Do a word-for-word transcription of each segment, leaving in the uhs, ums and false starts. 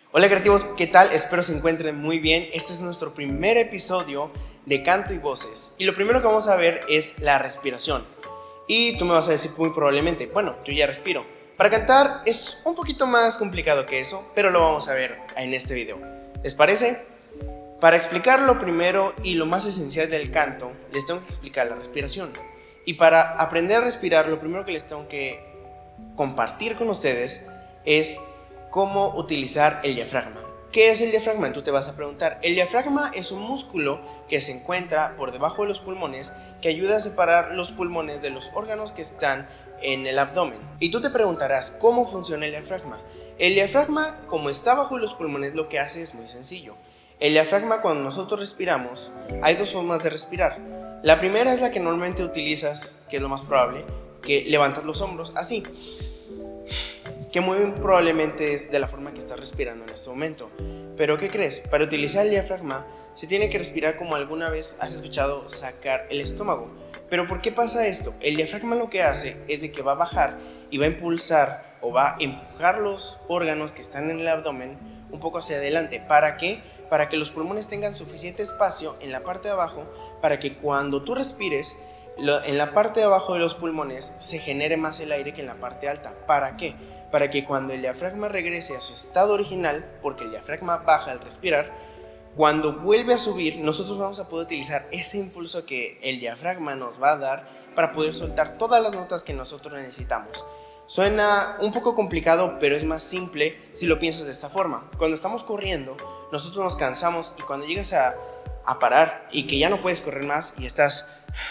Hola creativos, ¿qué tal? Espero se encuentren muy bien. Este es nuestro primer episodio de Canto y Voces. Y lo primero que vamos a ver es la respiración. Y tú me vas a decir muy probablemente, bueno, yo ya respiro. Para cantar es un poquito más complicado que eso, pero lo vamos a ver en este video. ¿Les parece? Para explicar lo primero y lo más esencial del canto, les tengo que explicar la respiración. Y para aprender a respirar, lo primero que les tengo que compartir con ustedes es cómo utilizar el diafragma. ¿Qué es el diafragma? Tú te vas a preguntar. El diafragma es un músculo que se encuentra por debajo de los pulmones que ayuda a separar los pulmones de los órganos que están en el abdomen. Y tú te preguntarás, ¿cómo funciona el diafragma? El diafragma, como está bajo los pulmones, lo que hace es muy sencillo. El diafragma, cuando nosotros respiramos, hay dos formas de respirar. La primera es la que normalmente utilizas, que es lo más probable, que levantas los hombros así, que muy probablemente es de la forma que estás respirando en este momento. Pero ¿qué crees? Para utilizar el diafragma se tiene que respirar como alguna vez has escuchado sacar el estómago. Pero ¿por qué pasa esto? El diafragma lo que hace es de que va a bajar y va a impulsar o va a empujar los órganos que están en el abdomen un poco hacia adelante. ¿Para qué? Para que los pulmones tengan suficiente espacio en la parte de abajo para que cuando tú respires, en la parte de abajo de los pulmones se genere más el aire que en la parte alta. ¿Para qué? Para que cuando el diafragma regrese a su estado original, porque el diafragma baja al respirar, cuando vuelve a subir, nosotros vamos a poder utilizar ese impulso que el diafragma nos va a dar para poder soltar todas las notas que nosotros necesitamos. Suena un poco complicado, pero es más simple si lo piensas de esta forma. Cuando estamos corriendo, nosotros nos cansamos y cuando llegas a, a parar y que ya no puedes correr más y estás...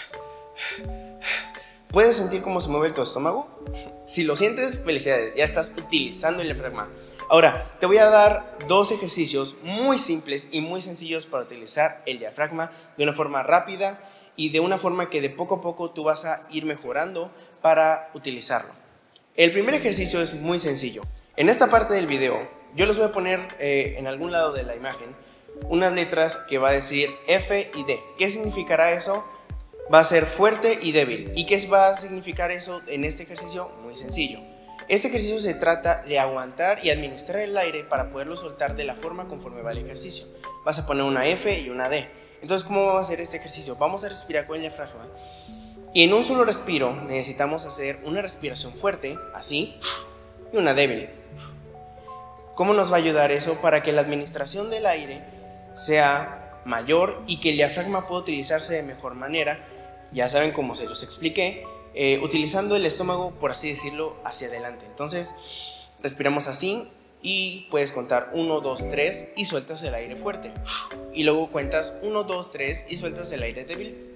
¿Puedes sentir cómo se mueve tu estómago? Si lo sientes, felicidades, ya estás utilizando el diafragma. Ahora, te voy a dar dos ejercicios muy simples y muy sencillos para utilizar el diafragma de una forma rápida y de una forma que de poco a poco tú vas a ir mejorando para utilizarlo. El primer ejercicio es muy sencillo. En esta parte del video, yo les voy a poner eh, en algún lado de la imagen unas letras que va a decir F y D. ¿Qué significará eso? Va a ser fuerte y débil. ¿Y qué va a significar eso en este ejercicio? Muy sencillo. Este ejercicio se trata de aguantar y administrar el aire para poderlo soltar de la forma conforme va el ejercicio. Vas a poner una F y una D. Entonces, ¿cómo vamos a hacer este ejercicio? Vamos a respirar con el diafragma. Y en un solo respiro necesitamos hacer una respiración fuerte, así, y una débil. ¿Cómo nos va a ayudar eso? Para que la administración del aire sea mayor y que el diafragma pueda utilizarse de mejor manera. Ya saben cómo se los expliqué, eh, utilizando el estómago, por así decirlo, hacia adelante. Entonces, respiramos así y puedes contar uno, dos, tres y sueltas el aire fuerte. Y luego cuentas uno, dos, tres y sueltas el aire débil.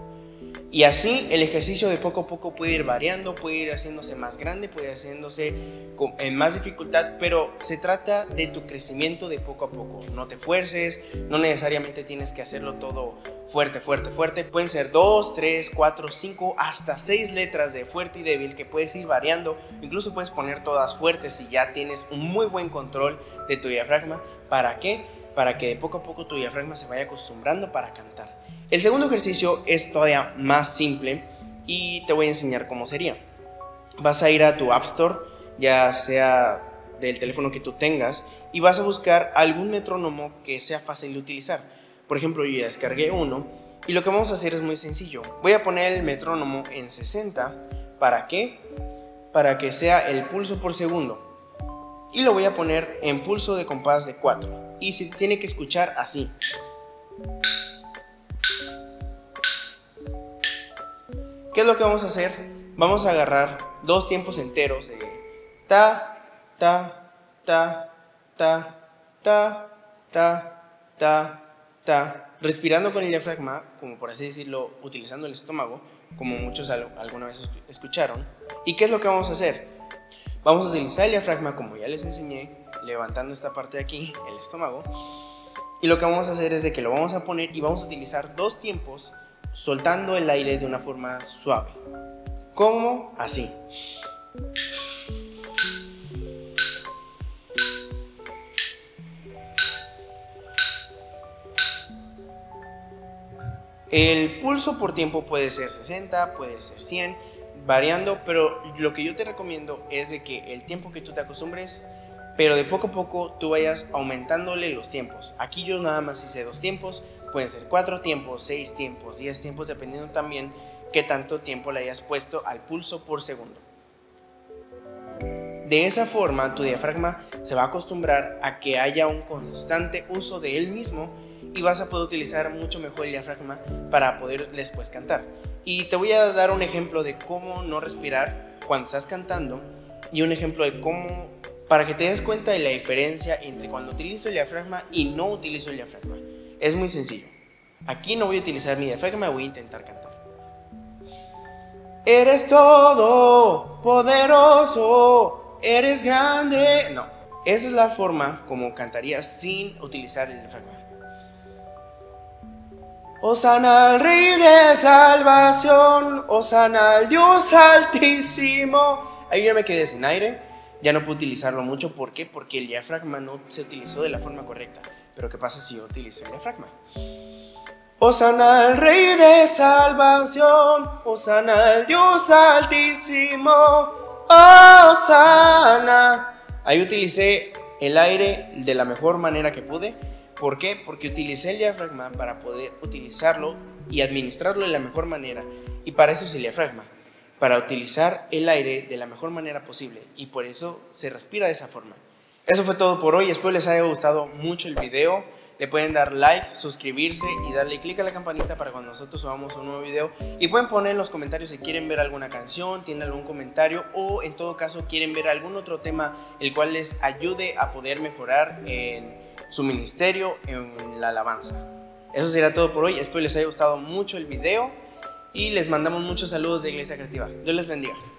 Y así el ejercicio de poco a poco puede ir variando, puede ir haciéndose más grande, puede ir haciéndose con en más dificultad, pero se trata de tu crecimiento de poco a poco. No te fuerces, no necesariamente tienes que hacerlo todo fuerte, fuerte, fuerte. Pueden ser dos, tres, cuatro, cinco, hasta seis letras de fuerte y débil que puedes ir variando. Incluso puedes poner todas fuertes si ya tienes un muy buen control de tu diafragma. ¿Para qué? Para que de poco a poco tu diafragma se vaya acostumbrando para cantar. El segundo ejercicio es todavía más simple y te voy a enseñar cómo sería. Vas a ir a tu App Store, ya sea del teléfono que tú tengas, y vas a buscar algún metrónomo que sea fácil de utilizar. Por ejemplo, yo ya descargué uno y lo que vamos a hacer es muy sencillo. Voy a poner el metrónomo en sesenta. ¿Para qué? Para que sea el pulso por segundo. Y lo voy a poner en pulso de compás de cuatro. Y se tiene que escuchar así. ¿Qué es lo que vamos a hacer? Vamos a agarrar dos tiempos enteros de ta, ta, ta, ta, ta, ta, ta, ta, respirando con el diafragma, como por así decirlo, utilizando el estómago, como muchos alguna vez escucharon. ¿Y qué es lo que vamos a hacer? Vamos a utilizar el diafragma, como ya les enseñé, levantando esta parte de aquí, el estómago. Y lo que vamos a hacer es de que lo vamos a poner y vamos a utilizar dos tiempos soltando el aire de una forma suave. ¿Cómo? Así. El pulso por tiempo puede ser sesenta, puede ser cien, variando, pero lo que yo te recomiendo es de que el tiempo que tú te acostumbres pero de poco a poco tú vayas aumentándole los tiempos. Aquí yo nada más hice dos tiempos, pueden ser cuatro tiempos, seis tiempos, diez tiempos, dependiendo también qué tanto tiempo le hayas puesto al pulso por segundo. De esa forma tu diafragma se va a acostumbrar a que haya un constante uso de él mismo y vas a poder utilizar mucho mejor el diafragma para poder después cantar. Y te voy a dar un ejemplo de cómo no respirar cuando estás cantando y un ejemplo de cómo, para que te des cuenta de la diferencia entre cuando utilizo el diafragma y no utilizo el diafragma. Es muy sencillo. Aquí no voy a utilizar mi diafragma, voy a intentar cantar. Eres todo poderoso, eres grande. No, esa es la forma como cantarías sin utilizar el diafragma. Hosana al Rey de salvación, hosana al Dios altísimo. Ahí ya me quedé sin aire, ya no puedo utilizarlo mucho. ¿Por qué? Porque el diafragma no se utilizó de la forma correcta. Pero ¿qué pasa si yo utilizo el diafragma? Hosana al Rey de salvación, hosana al Dios altísimo, hosana. Ahí utilicé el aire de la mejor manera que pude. ¿Por qué? Porque utilicé el diafragma para poder utilizarlo y administrarlo de la mejor manera. Y para eso es el diafragma, para utilizar el aire de la mejor manera posible. Y por eso se respira de esa forma. Eso fue todo por hoy. Espero les haya gustado mucho el video. Le pueden dar like, suscribirse y darle click a la campanita para cuando nosotros subamos un nuevo video. Y pueden poner en los comentarios si quieren ver alguna canción, tienen algún comentario o en todo caso quieren ver algún otro tema el cual les ayude a poder mejorar en su ministerio en la alabanza. Eso será todo por hoy. Espero les haya gustado mucho el video y les mandamos muchos saludos de Iglesia Creativa. Dios les bendiga.